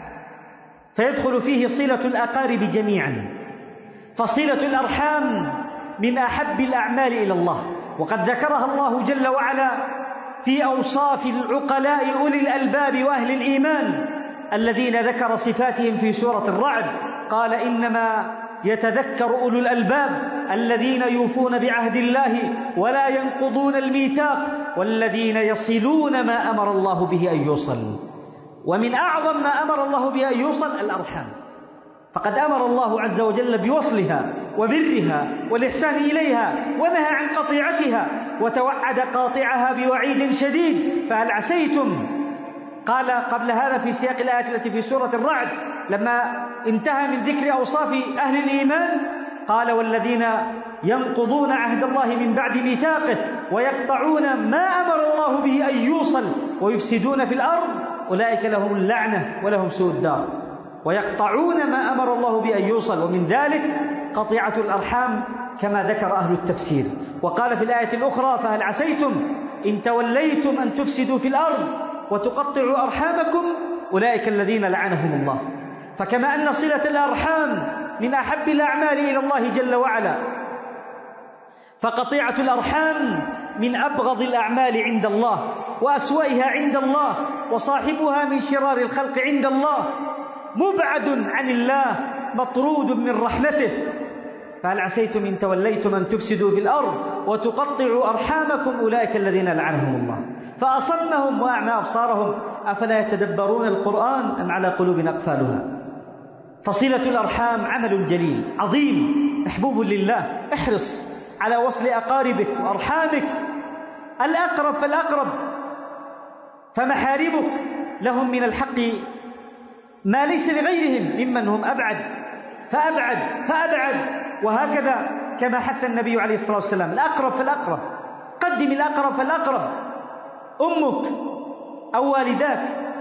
فيدخل فيه صلة الأقارب جميعا. فصلة الأرحام من أحب الأعمال إلى الله، وقد ذكرها الله جل وعلا في أوصاف العقلاء أولي الألباب وأهل الإيمان الذين ذكر صفاتهم في سورة الرعد. قال إنما يتذكر أولو الألباب الذين يوفون بعهد الله ولا ينقضون الميثاق والذين يصلون ما أمر الله به أن يوصل. ومن أعظم ما أمر الله به أن يوصل الأرحام، فقد أمر الله عز وجل بوصلها وبرها والإحسان إليها، ونهى عن قطيعتها، وتوعد قاطعها بوعيد شديد. فهل عسيتم، قال قبل هذا في سياق الآيات التي في سورة الرعد لما انتهى من ذكر أوصاف أهل الإيمان قال والذين ينقضون عهد الله من بعد ميثاقه ويقطعون ما أمر الله به أن يوصل ويفسدون في الأرض أولئك لهم اللعنة ولهم سوء الدار. ويقطعون ما أمر الله به أن يوصل، ومن ذلك قطيعة الأرحام كما ذكر أهل التفسير. وقال في الآية الأخرى فهل عسيتم إن توليتم أن تفسدوا في الأرض وتقطعوا أرحامكم أولئك الذين لعنهم الله. فكما أن صلة الأرحام من أحب الأعمال إلى الله جل وعلا، فقطيعة الأرحام من أبغض الأعمال عند الله وأسوأها عند الله، وصاحبها من شرار الخلق عند الله، مبعد عن الله، مطرود من رحمته. فهل عسيتم إن توليتم أن تفسدوا في الأرض وتقطعوا أرحامكم أولئك الذين لعنهم الله فأصمهم وأعمى أبصارهم أفلا يتدبرون القرآن أم على قلوب أقفالها. فصلة الأرحام عمل جليل عظيم محبوب لله. احرص على وصل أقاربك وأرحامك، الأقرب فالأقرب، فمحارمك لهم من الحق ما ليس لغيرهم ممن هم أبعد فأبعد فأبعد، وهكذا كما حث النبي عليه الصلاة والسلام الأقرب فالأقرب. قدم الأقرب فالأقرب، أمك أو والداك،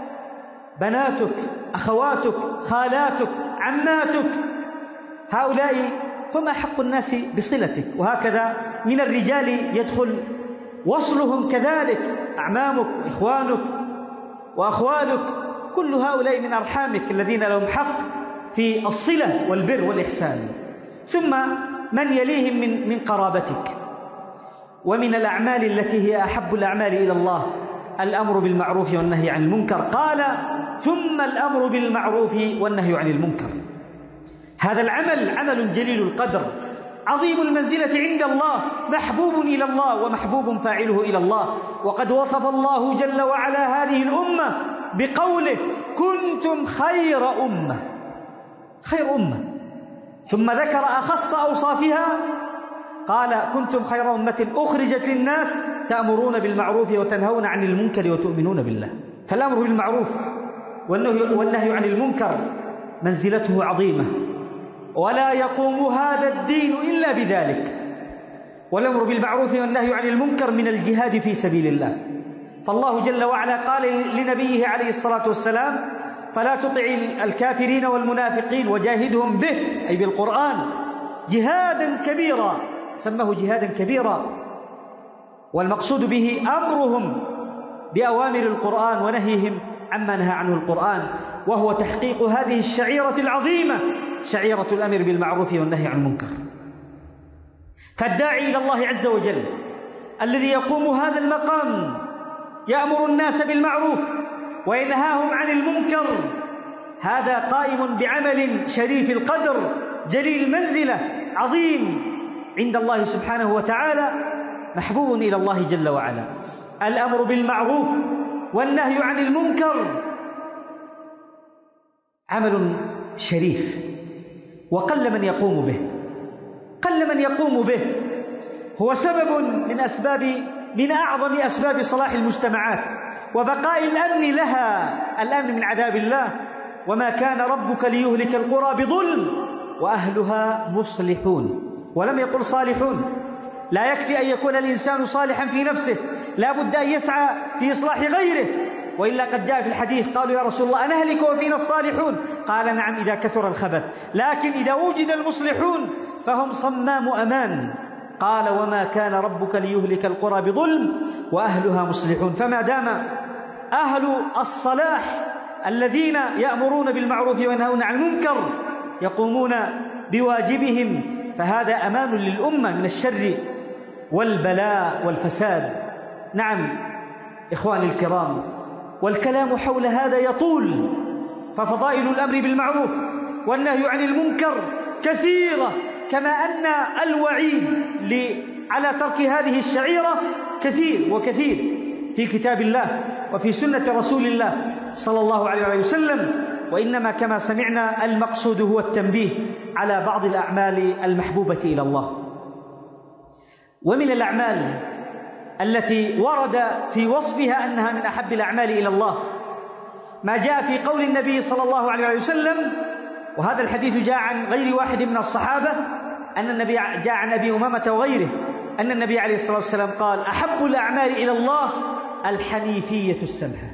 بناتك، أخواتك، خالاتك، عماتك، هؤلاء هم أحق الناس بصلتك. وهكذا من الرجال يدخل وصلهم كذلك، أعمامك، إخوانك وأخوالك، كل هؤلاء من أرحامك الذين لهم حق في الصلة والبر والإحسان. ثم من يليهم من من قرابتك. ومن الأعمال التي هي أحب الأعمال إلى الله الأمر بالمعروف والنهي عن المنكر. قال ثم الأمر بالمعروف والنهي عن المنكر. هذا العمل عمل جليل القدر عظيم المنزلة عند الله، محبوب إلى الله ومحبوب فاعله إلى الله. وقد وصف الله جل وعلا هذه الأمة بقوله كنتم خير أمة، خير أمة، ثم ذكر أخص أوصافها قال كنتم خير أمة أخرجت للناس تأمرون بالمعروف وتنهون عن المنكر وتؤمنون بالله. فالأمر بالمعروف والنهي عن المنكر منزلته عظيمة، ولا يقوم هذا الدين إلا بذلك. والأمر بالمعروف والنهي عن المنكر من الجهاد في سبيل الله. فالله جل وعلا قال لنبيه عليه الصلاة والسلام فلا تطع الكافرين والمنافقين وجاهدهم به، أي بالقرآن، جهادا كبيرا، سماه جهادا كبيرا. والمقصود به أمرهم بأوامر القرآن ونهيهم عما نهى عنه القرآن، وهو تحقيق هذه الشعيرة العظيمة، شعيرة الأمر بالمعروف والنهي عن المنكر. فالداعي إلى الله عز وجل الذي يقوم هذا المقام يأمر الناس بالمعروف وينهاهم عن المنكر، هذا قائم بعمل شريف القدر جليل المنزلة عظيم عند الله سبحانه وتعالى محبوب إلى الله جل وعلا. الأمر بالمعروف والنهي عن المنكر عمل شريف، وقل من يقوم به، قل من يقوم به. هو سبب من أسباب من أعظم أسباب صلاح المجتمعات وبقاء الأمن لها، الأمن من عذاب الله. وما كان ربك ليهلك القرى بظلم وأهلها مصلحون، ولم يقل صالحون. لا يكفي أن يكون الإنسان صالحا في نفسه، لا بد أن يسعى في إصلاح غيره، وإلا قد جاء في الحديث قالوا يا رسول الله أنهلك وفينا الصالحون؟ قال نعم إذا كثر الخبث، لكن إذا وجد المصلحون فهم صمام أمان. قال وما كان ربك ليهلك القرى بظلم وأهلها مصلحون. فما دام أهل الصلاح الذين يأمرون بالمعروف وينهون عن المنكر يقومون بواجبهم، فهذا أمان للأمة من الشر والبلاء والفساد. نعم إخواني الكرام، والكلام حول هذا يطول، ففضائل الأمر بالمعروف والنهي عن المنكر كثيرة، كما أن الوعيد على ترك هذه الشعيرة كثير وكثير في كتاب الله وفي سنة رسول الله صلى الله عليه وسلم. وإنما كما سمعنا المقصود هو التنبيه على بعض الأعمال المحبوبة إلى الله. ومن الأعمال التي ورد في وصفها أنها من أحب الأعمال إلى الله ما جاء في قول النبي صلى الله عليه وسلم، وهذا الحديث جاء عن غير واحد من الصحابة، أن النبي جاء عن أبي أمامة وغيره أن النبي عليه الصلاة والسلام قال أحب الأعمال إلى الله الحنيفية السمحة.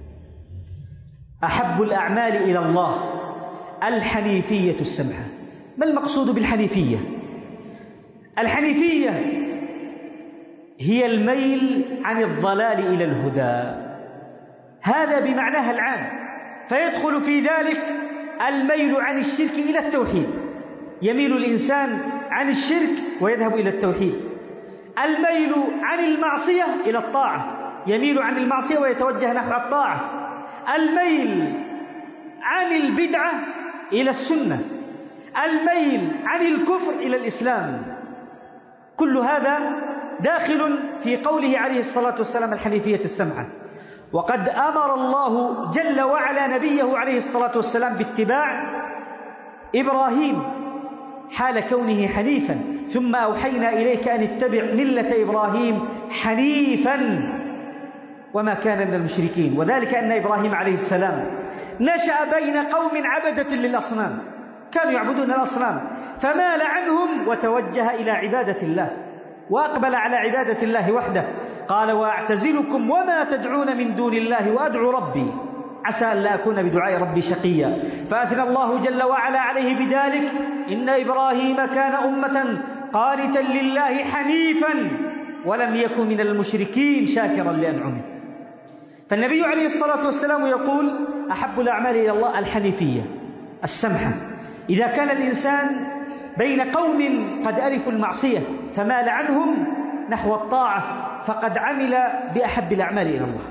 أحب الأعمال إلى الله الحنيفية السمحة. ما المقصود بالحنيفية؟ الحنيفية هي الميل عن الضلال إلى الهدى، هذا بمعناها العام، فيدخل في ذلك الميل عن الشرك إلى التوحيد، يميل الإنسان عن الشرك ويذهب إلى التوحيد. الميل عن المعصية إلى الطاعة، يميل عن المعصية ويتوجه نحو الطاعة. الميل عن البدعة إلى السنة، الميل عن الكفر إلى الإسلام. كل هذا داخل في قوله عليه الصلاة والسلام الحنيفية السمحة. وقد أمر الله جل وعلا نبيه عليه الصلاة والسلام باتباع إبراهيم حال كونه حنيفا، ثم أوحينا إليك أن اتبع ملة إبراهيم حنيفا وما كان من المشركين. وذلك أن إبراهيم عليه السلام نشأ بين قوم عبدة للأصنام، كانوا يعبدون الأصنام، فمال عنهم وتوجه إلى عبادة الله وأقبل على عبادة الله وحده. قال وأعتزلكم وما تدعون من دون الله وأدعو ربي عسى أن لا أكون بدعاء ربي شقيا. فأثنى الله جل وعلا عليه بذلك إن إبراهيم كان أمة قانتا لله حنيفا ولم يكن من المشركين شاكرا لأنعمه. فالنبي عليه الصلاة والسلام يقول أحب الأعمال إلى الله الحنيفية السمحة. إذا كان الإنسان بين قوم قد ألفوا المعصية فمال عنهم نحو الطاعة فقد عمل بأحب الأعمال إلى الله.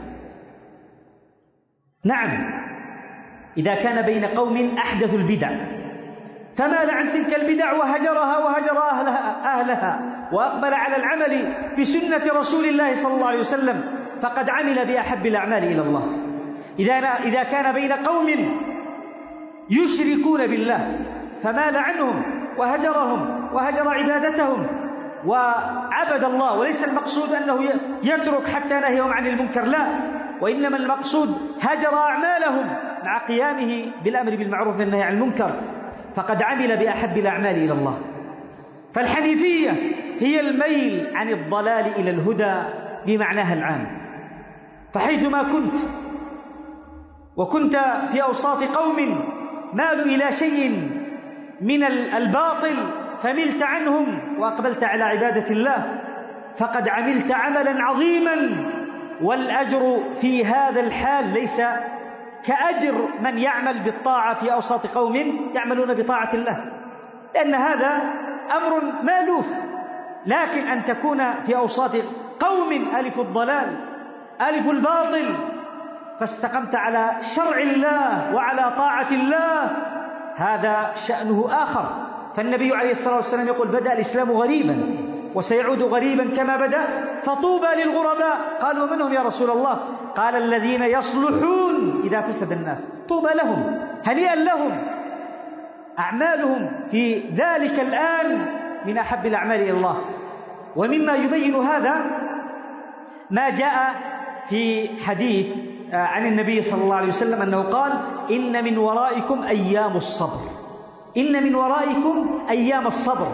نعم إذا كان بين قوم أحدثوا البدع فمال عن تلك البدع وهجرها وهجر أهلها, أهلها وأقبل على العمل بسنة رسول الله صلى الله عليه وسلم فقد عمل بأحب الأعمال إلى الله. إذا, إذا كان بين قوم يشركون بالله فمال عنهم وهجرهم وهجر عبادتهم وعبد الله، وليس المقصود أنه يترك حتى نهيهم عن المنكر، لا، وإنما المقصود هجر أعمالهم مع قيامه بالأمر بالمعروف والنهي عن المنكر فقد عمل بأحب الأعمال إلى الله. فالحنيفية هي الميل عن الضلال إلى الهدى بمعناها العام. فحيثما كنت وكنت في أوساط قوم مالوا إلى شيء من الباطل فملت عنهم وأقبلت على عبادة الله فقد عملت عملا عظيما، والأجر في هذا الحال ليس كأجر من يعمل بالطاعة في أوساط قوم يعملون بطاعة الله، لأن هذا أمر مالوف. لكن أن تكون في أوساط قوم ألفوا الضلال ألفوا الباطل فاستقمت على شرع الله وعلى طاعة الله، هذا شأنه آخر، فالنبي عليه الصلاة والسلام يقول بدأ الإسلام غريبا وسيعود غريبا كما بدأ، فطوبى للغرباء. قالوا من هم يا رسول الله؟ قال الذين يصلحون إذا فسد الناس. طوبى لهم، هنيئا لهم، أعمالهم في ذلك الآن من أحب الأعمال إلى الله. ومما يبين هذا ما جاء في حديث عن النبي صلى الله عليه وسلم أنه قال إن من ورائكم أيام الصبر، إن من ورائكم أيام الصبر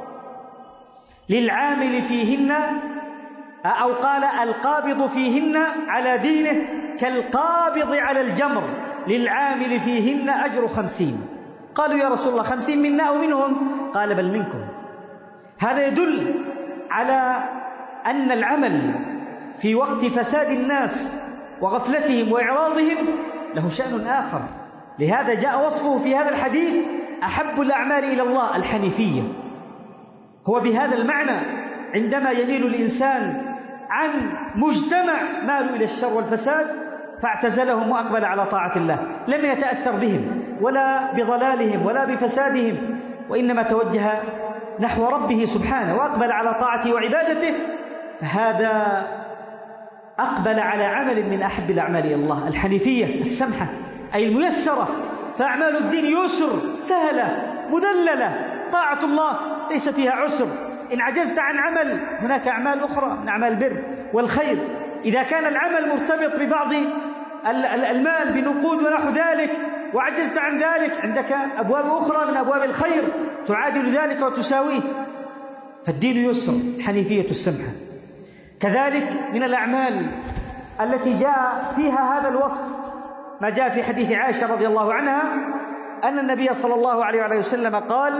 للعامل فيهن، أو قال القابض فيهن على دينه كالقابض على الجمر، للعامل فيهن أجر خمسين. قالوا يا رسول الله خمسين منا أو منهم؟ قال بل منكم. هذا يدل على أن العمل في وقت فساد الناس وغفلتهم وإعراضهم له شأن آخر. لهذا جاء وصفه في هذا الحديث أحب الأعمال إلى الله الحنيفية. هو بهذا المعنى عندما يميل الإنسان عن مجتمع مالوا إلى الشر والفساد فاعتزلهم وأقبل على طاعة الله، لم يتأثر بهم ولا بضلالهم ولا بفسادهم، وإنما توجه نحو ربه سبحانه وأقبل على طاعته وعبادته، فهذا أقبل على عمل من أحب الأعمال إلى الله الحنيفية السمحة، أي الميسرة. فأعمال الدين يسر سهلة مذللة، طاعة الله ليس فيها عسر. إن عجزت عن عمل هناك أعمال أخرى من أعمال البر والخير. إذا كان العمل مرتبط ببعض المال بنقود ونحو ذلك وعجزت عن ذلك، عندك أبواب أخرى من أبواب الخير تعادل ذلك وتساويه. فالدين يسر، الحنيفية السمحة. كذلك من الأعمال التي جاء فيها هذا الوصف ما جاء في حديث عائشة رضي الله عنها أن النبي صلى الله عليه وسلم قال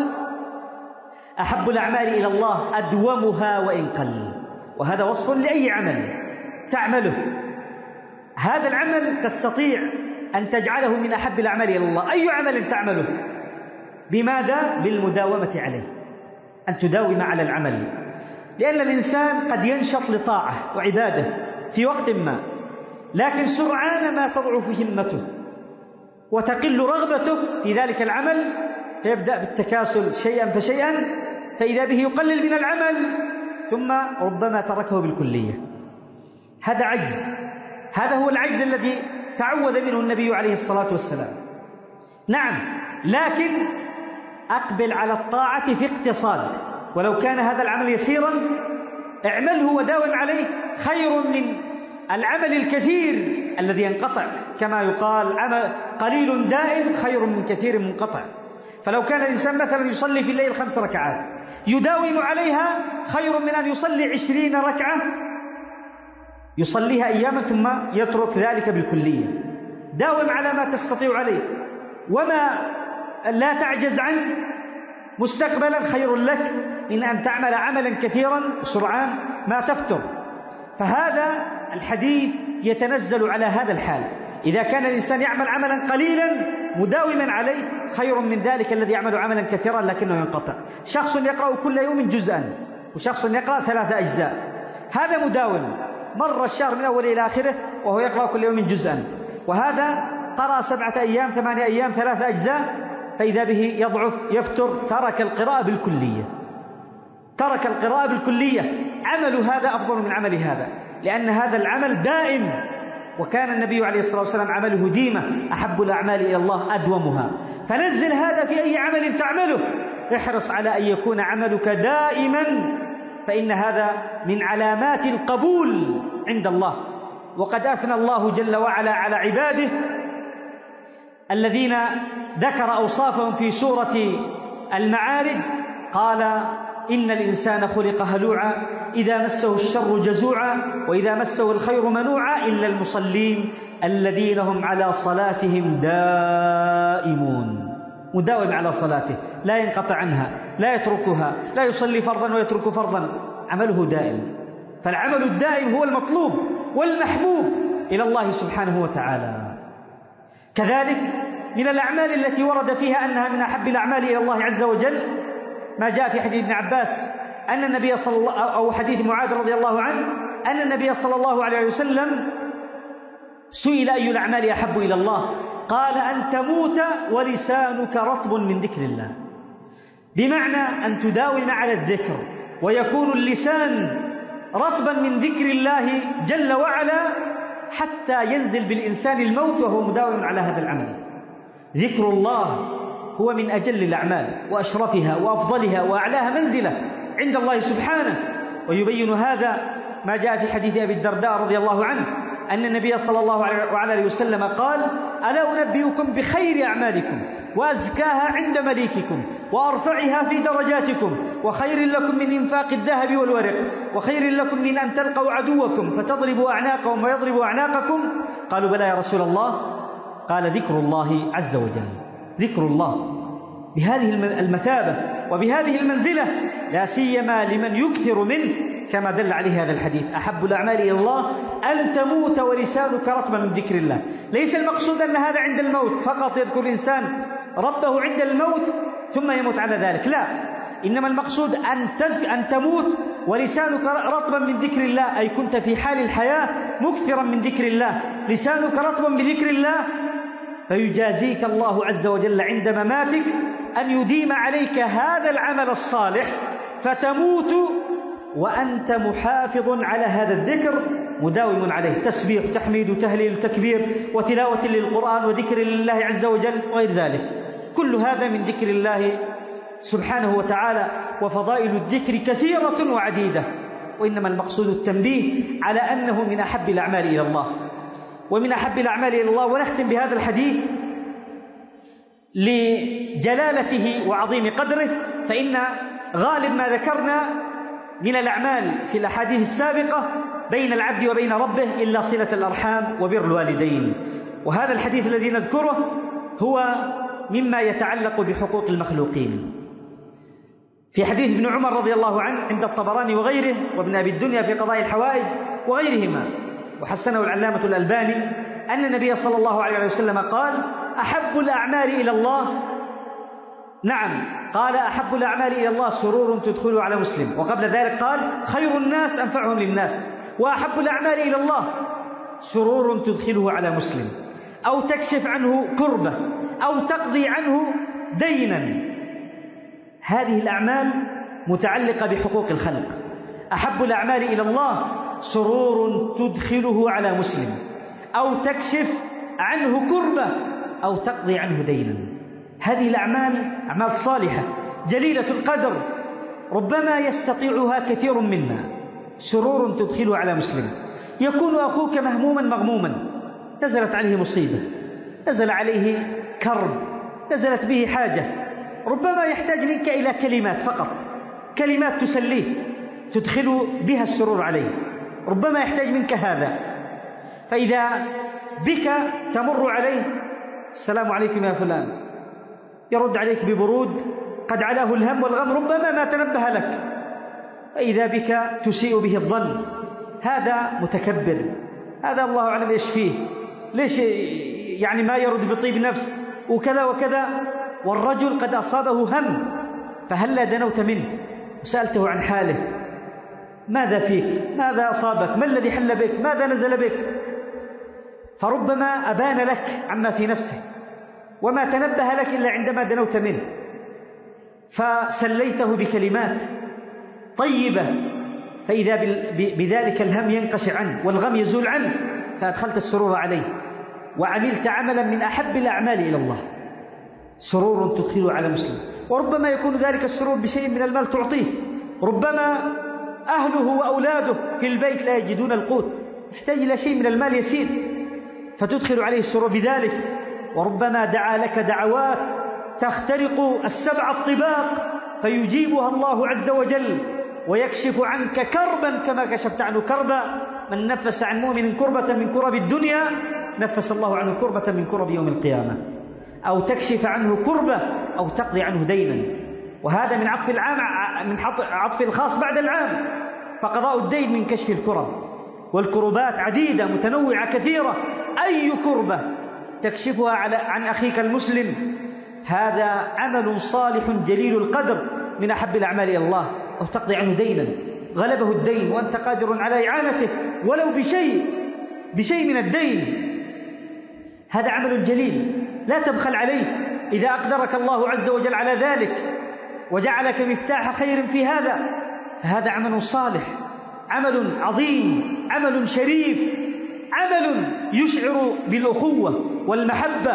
أحب الأعمال إلى الله أدومها وإن قل. وهذا وصف لأي عمل تعمله، هذا العمل تستطيع أن تجعله من أحب الأعمال إلى الله. أي عمل تعمله؟ بماذا؟ بالمداومة عليه، أن تداوم على العمل. لأن الإنسان قد ينشط لطاعة وعبادة في وقت ما، لكن سرعان ما تضعف همته وتقل رغبته في ذلك العمل، فيبدأ بالتكاسل شيئا فشيئا، فإذا به يقلل من العمل ثم ربما تركه بالكلية. هذا عجز، هذا هو العجز الذي تعوذ منه النبي عليه الصلاة والسلام. نعم، لكن أقبل على الطاعة في اقتصاد، ولو كان هذا العمل يسيرا اعمله وداوم عليه، خير من العمل الكثير الذي ينقطع، كما يقال عمل قليل دائم خير من كثير منقطع. فلو كان الإنسان مثلا يصلي في الليل خمس ركعات يداوم عليها خير من أن يصلي عشرين ركعة يصليها أياما ثم يترك ذلك بالكلية. داوم على ما تستطيع عليه، وما لا تعجز عنه مستقبلا خير لك من أن تعمل عملا كثيرا سرعان ما تفتر. فهذا الحديث يتنزل على هذا الحال. إذا كان الإنسان يعمل عملا قليلا مداوما عليه خير من ذلك الذي يعمل عملا كثيرا لكنه ينقطع. شخص يقرأ كل يوم جزءا، وشخص يقرأ ثلاثة أجزاء، هذا مداوم مر الشهر من أول إلى آخره وهو يقرأ كل يوم جزءا، وهذا قرأ سبعة أيام ثمانية أيام ثلاثة أجزاء، فإذا به يضعف يفتر، ترك القراءة بالكلية، ترك القراءة بالكلية. عمل هذا أفضل من عمل هذا، لأن هذا العمل دائم، وكان النبي عليه الصلاة والسلام عمله ديمة، أحب الأعمال إلى الله أدومها. فنزل هذا في أي عمل تعمله، احرص على أن يكون عملك دائما، فإن هذا من علامات القبول عند الله. وقد أثنى الله جل وعلا على عباده الذين ذكر أوصافهم في سورة المعارج، قال إن الإنسان خلق هلوعا إذا مسه الشر جزوعا وإذا مسه الخير منوعا إلا المصلين الذين هم على صلاتهم دائمون. مداوم على صلاته، لا ينقطع عنها، لا يتركها، لا يصلي فرضا ويترك فرضا، عمله دائم. فالعمل الدائم هو المطلوب والمحبوب إلى الله سبحانه وتعالى. كذلك من الأعمال التي ورد فيها أنها من أحب الأعمال إلى الله عز وجل ما جاء في حديث ابن عباس أن النبي صلى الله أو حديث معاذ رضي الله عنه أن النبي صلى الله عليه وسلم سئل أي الأعمال أحب إلى الله، قال أن تموت ولسانك رطب من ذكر الله. بمعنى أن تداوم على الذكر، ويكون اللسان رطبا من ذكر الله جل وعلا حتى ينزل بالإنسان الموت وهو مداوم على هذا العمل. ذكر الله هو من أجل الأعمال وأشرفها وأفضلها وأعلاها منزلة عند الله سبحانه. ويبين هذا ما جاء في حديث أبي الدرداء رضي الله عنه أن النبي صلى الله عليه وسلم قال: ألا أنبئكم بخير أعمالكم وأزكاها عند مليككم وأرفعها في درجاتكم وخير لكم من إنفاق الذهب والورق وخير لكم من أن تلقوا عدوكم فتضربوا أعناقهم ويضربوا أعناقكم؟ قالوا: بلى يا رسول الله. قال: ذكر الله عز وجل. ذكر الله بهذه المثابة وبهذه المنزلة، لا سيما لمن يكثر منه، كما دل عليه هذا الحديث: أحب الأعمال إلى الله أن تموت ولسانك رطبا من ذكر الله. ليس المقصود أن هذا عند الموت فقط، يذكر الإنسان ربه عند الموت ثم يموت على ذلك، لا، إنما المقصود أن أن تموت ولسانك رطبا من ذكر الله، أي كنت في حال الحياة مكثرا من ذكر الله، لسانك رطبا بذكر الله، فيجازيك الله عز وجل عند مماتك أن يديم عليك هذا العمل الصالح، فتموت وأنت محافظ على هذا الذكر مداوم عليه، تسبيح تحميد تهليل تكبير وتلاوة للقرآن وذكر لله عز وجل وغير ذلك. كل هذا من ذكر الله سبحانه وتعالى، وفضائل الذكر كثيرة وعديدة، وإنما المقصود التنبيه على أنه من أحب الأعمال إلى الله ومن أحب الأعمال إلى الله. ونختم بهذا الحديث لجلالته وعظيم قدره، فإن غالب ما ذكرنا من الأعمال في الأحاديث السابقة بين العبد وبين ربه إلا صلة الأرحام وبر الوالدين، وهذا الحديث الذي نذكره هو مما يتعلق بحقوق المخلوقين. في حديث ابن عمر رضي الله عنه عند الطبراني وغيره وابن أبي الدنيا في قضاء الحوائج وغيرهما، وحسنه العلامة الألباني، أن النبي صلى الله عليه وسلم قال: أحب الأعمال إلى الله، نعم، قال: أحب الأعمال إلى الله سرور تدخله على مسلم، وقبل ذلك قال: خير الناس أنفعهم للناس، وأحب الأعمال إلى الله سرور تدخله على مسلم، أو تكشف عنه كربة، أو تقضي عنه دينا. هذه الأعمال متعلقة بحقوق الخلق. أحب الأعمال إلى الله سرور تدخله على مسلم، أو تكشف عنه كربة، أو تقضي عنه دينا. هذه الأعمال أعمال صالحة جليلة القدر، ربما يستطيعها كثير منا. سرور تدخله على مسلم، يكون أخوك مهموما مغموما، نزلت عليه مصيبة، نزل عليه كرب، نزلت به حاجة، ربما يحتاج منك إلى كلمات فقط، كلمات تسليه تدخل بها السرور عليه، ربما يحتاج منك هذا. فإذا بك تمر عليه: السلام عليكم يا فلان، يرد عليك ببرود قد علاه الهم والغم، ربما ما تنبه لك، فإذا بك تسيء به الظن: هذا متكبر، هذا الله أعلم يشفيه، ليش يعني ما يرد بطيب نفس وكذا وكذا، والرجل قد أصابه هم، فهلا دنوت منه وسألته عن حاله: ماذا فيك؟ ماذا أصابك؟ ما الذي حل بك؟ ماذا نزل بك؟ فربما أبان لك عما في نفسه، وما تنبه لك إلا عندما دنوت منه، فسليته بكلمات طيبة، فإذا بذلك الهم ينقشع عنه والغم يزول عنه، فأدخلت السرور عليه وعملت عملا من أحب الأعمال إلى الله. سرور تدخله على مسلم. وربما يكون ذلك السرور بشيء من المال تعطيه، ربما أهله وأولاده في البيت لا يجدون القوت، يحتاج إلى شيء من المال يسير، فتدخل عليه السرور بذلك. وربما دعا لك دعوات تخترق السبع الطباق فيجيبها الله عز وجل ويكشف عنك كربا كما كشفت عنه كربا. من نفس عن مؤمن كربة من كرب الدنيا نفس الله عنه كربة من كرب يوم القيامة. أو تكشف عنه كربة أو تقضي عنه دينا، وهذا من عطف العام من عطف الخاص بعد العام، فقضاء الدين من كشف الكرب، والكربات عديدة متنوعة كثيرة، أي كربة تكشفها على عن أخيك المسلم هذا عمل صالح جليل القدر من أحب الأعمال إلى الله. أو تقضي عنه دينا غلبه الدين وأنت قادر على إعانته ولو بشيء بشيء من الدين، هذا عمل جليل لا تبخل عليه إذا أقدرك الله عز وجل على ذلك. وجعلك مفتاح خير في هذا، فهذا عمل صالح، عمل عظيم، عمل شريف، عمل يشعر بالأخوة والمحبة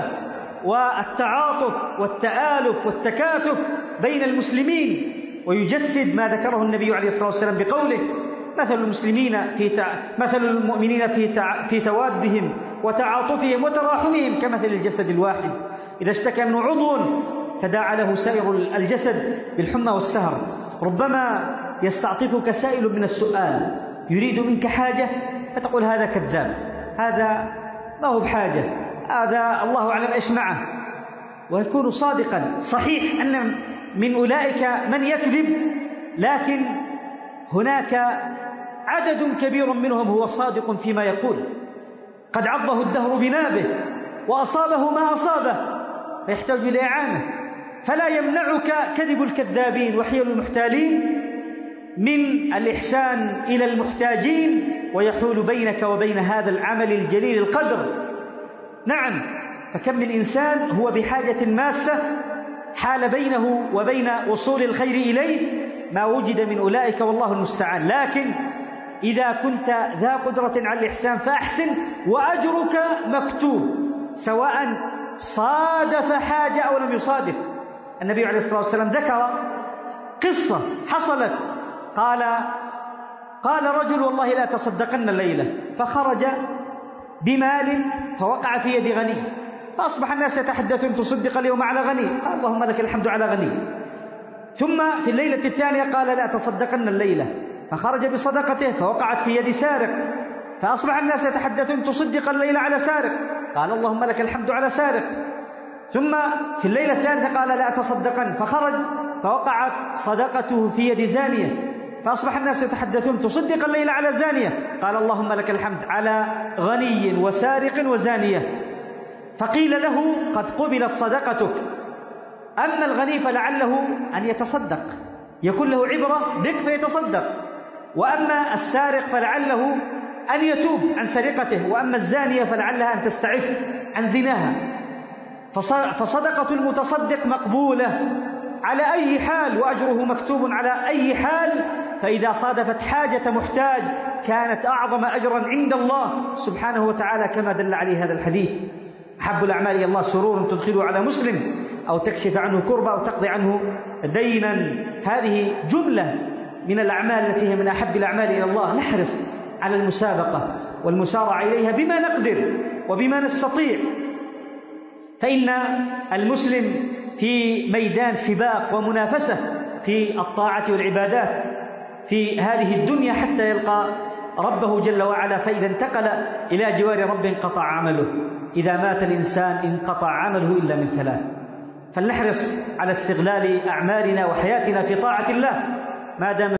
والتعاطف والتآلف والتكاتف بين المسلمين، ويجسد ما ذكره النبي عليه الصلاة والسلام بقوله: مثل المسلمين في تع... مثل المؤمنين في تع... في توادهم وتعاطفهم وتراحمهم كمثل الجسد الواحد إذا اشتكى منه عضو تداعى له سائر الجسد بالحمى والسهر. ربما يستعطفك سائل من السؤال يريد منك حاجة فتقول هذا كذاب، هذا ما هو بحاجة، هذا الله أعلم إيش معه، ويكون صادقا. صحيح أن من أولئك من يكذب، لكن هناك عدد كبير منهم هو صادق فيما يقول، قد عضه الدهر بنابه وأصابه ما أصابه فيحتاج إلى إعانة. فلا يمنعك كذب الكذابين وحيل المحتالين من الإحسان إلى المحتاجين، ويحول بينك وبين هذا العمل الجليل القدر. نعم، فكم من إنسان هو بحاجة ماسة حال بينه وبين وصول الخير إليه ما وجد من أولئك والله المستعان. لكن إذا كنت ذا قدرة على الإحسان فأحسن، وأجرك مكتوب سواء صادف حاجة أو لم يصادف. النبي عليه الصلاة والسلام ذكر قصة حصلت، قال قال رجل: والله لا تصدقن الليلة، فخرج بمال فوقع في يد غني، فأصبح الناس يتحدثون: تصدق اليوم على غني، قال: اللهم لك الحمد على غني. ثم في الليلة الثانية قال: لا تصدقن الليلة، فخرج بصدقته فوقعت في يد سارق، فأصبح الناس يتحدثون: تصدق الليلة على سارق، قال: اللهم لك الحمد على سارق. ثم في الليلة الثالثة قال: لا تصدقن، فخرج فوقعت صدقته في يد زانية، فأصبح الناس يتحدثون: تصدق الليلة على زانية، قال: اللهم لك الحمد على غني وسارق وزانية. فقيل له: قد قبلت صدقتك، أما الغني فلعله أن يتصدق، يكون له عبرة بك فيتصدق، وأما السارق فلعله أن يتوب عن سرقته، وأما الزانية فلعلها أن تستعف عن زناها. فصدقة المتصدق مقبولة على أي حال، وأجره مكتوب على أي حال، فإذا صادفت حاجة محتاج كانت أعظم أجرا عند الله سبحانه وتعالى، كما دل عليه هذا الحديث: أحب الأعمال إلى الله سرور تدخله على مسلم، أو تكشف عنه كربة، أو تقضي عنه دينا. هذه جملة من الأعمال التي هي من أحب الأعمال إلى الله. نحرص على المسابقة والمسارعة إليها بما نقدر وبما نستطيع، فإن المسلم في ميدان سباق ومنافسة في الطاعة والعبادات في هذه الدنيا حتى يلقى ربه جل وعلا. فإذا انتقل إلى جوار ربه انقطع عمله، إذا مات الإنسان انقطع عمله إلا من ثلاث. فلنحرص على استغلال أعمالنا وحياتنا في طاعة الله ما دام